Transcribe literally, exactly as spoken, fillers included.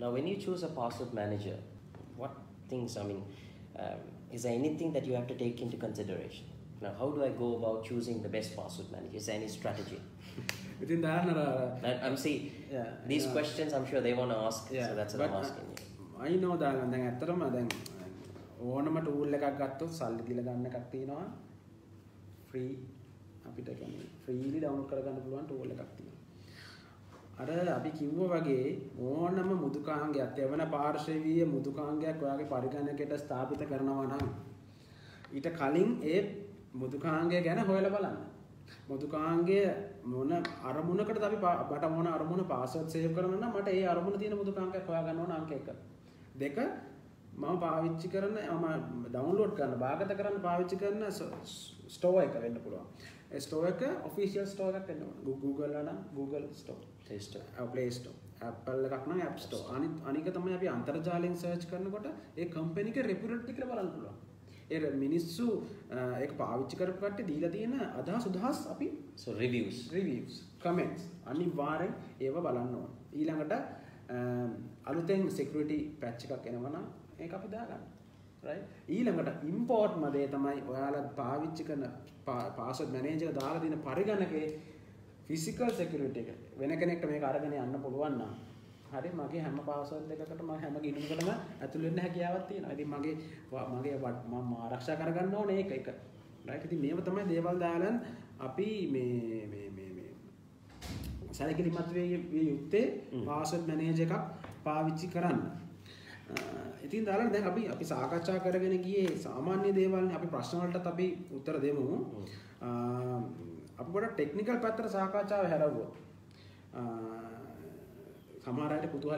Now, when you choose a password manager, what things, I mean, um, is there anything that you have to take into consideration? Now, how do I go about choosing the best password manager? Is there any strategy? Within that, I, I'm see yeah, these yeah. questions. I'm sure they want to ask, yeah, so that's what but, I'm asking you. I know that දැන් ඇත්තටම දැන් ඕනම tool එකක් ගත්තොත් සල්ලි දීලා ගන්න එකක් තියෙනවා free අපිට කියන්නේ freely download කරගන්න පුළුවන් tool එකක් තියෙනවා. අර අපි කිව්වා වගේ ඕනම මුදුකාංගයක් එවන පාර්ශවීය මුදුකාංගයක් ඔයාගේ පරිගණකයට ස්ථාපිත කරනවා නම් ඊට කලින් ඒ මුදුකාංගය ගැන හොයලා බලන්න. මුදුකාංගය මොන අරමුණකටද අපි බට මොන අරමුණ පාස්වර්ඩ් සේව් කරනවා නම් මට ඒ අරමුණ තියෙන මුදුකාංගයක් හොයාගන්න ඕන අංක එක. දෙක මම පාවිච්චි කරන මම ඩවුන්ලෝඩ් කරන භාගත කරන්න පාවිච්චි කරන ස්ටෝර් එක වෙන්න පුළුවන්. ඒ ස්ටෝර් එක ඔෆිෂියල් ස්ටෝර් එකක් වෙන්න ඕන. Google වල නම් Google Store, Play Store, Play Store, Apple එකක් නම් App Store. අනිත් අනික තමයි අපි අන්තර්ජාලයෙන් සර්ච් කරනකොට ඒ කම්පැනි එක රෙපියුටඩ් කියලා බලන්න පුළුවන්. ඒ මිනිස්සු ඒක පාවිච්චි කරපු කට්ටිය දීලා තියෙන අදහස් උදහස් අපි so reviews, reviews, comments අනිවාර්යෙන් ඒව බලන්න ඕන. ඊළඟට අලුතෙන් security patch එකක් එනවා නම් ඒක අපි දාගන්න. right? ඊළඟට import මදේ තමයි ඔයාලා පාවිච්චි කරන password manager එක දාලා දෙන පරිගණකේ physical security එක. වෙන කෙනෙක්ට මේක අරගෙන යන්න පුළුවන් නම් හරි මගේ හැම පාස්වර්ඩ් එකකටම හැම ගිණුමකටම ඇතුල් වෙන්න හැකියාවක් තියෙනවා. ඉතින් මගේ මගේ මම ආරක්ෂා කරගන්න ඕනේ ඒක එක. රයිට්. ඉතින් මේව තමයි දේවල් දාලන් අපි මේ මේ මේ මේ සැලකිලිමත් වෙ යුත්තේ පාස්වර්ඩ් මැනේජර් එකක් පාවිච්චි කරන්න. ඉතින් දාලා දැන් අපි අපි සාකච්ඡා කරගෙන ගියේ සාමාන්‍ය දේවල් නේ. අපි ප්‍රශ්න වලටත් අපි උත්තර දෙමු. අපි පොඩ්ඩක් ටෙක්නිකල් පැත්තට සාකච්ඡාව හැරවුවා. සමහර අයට කුතුහල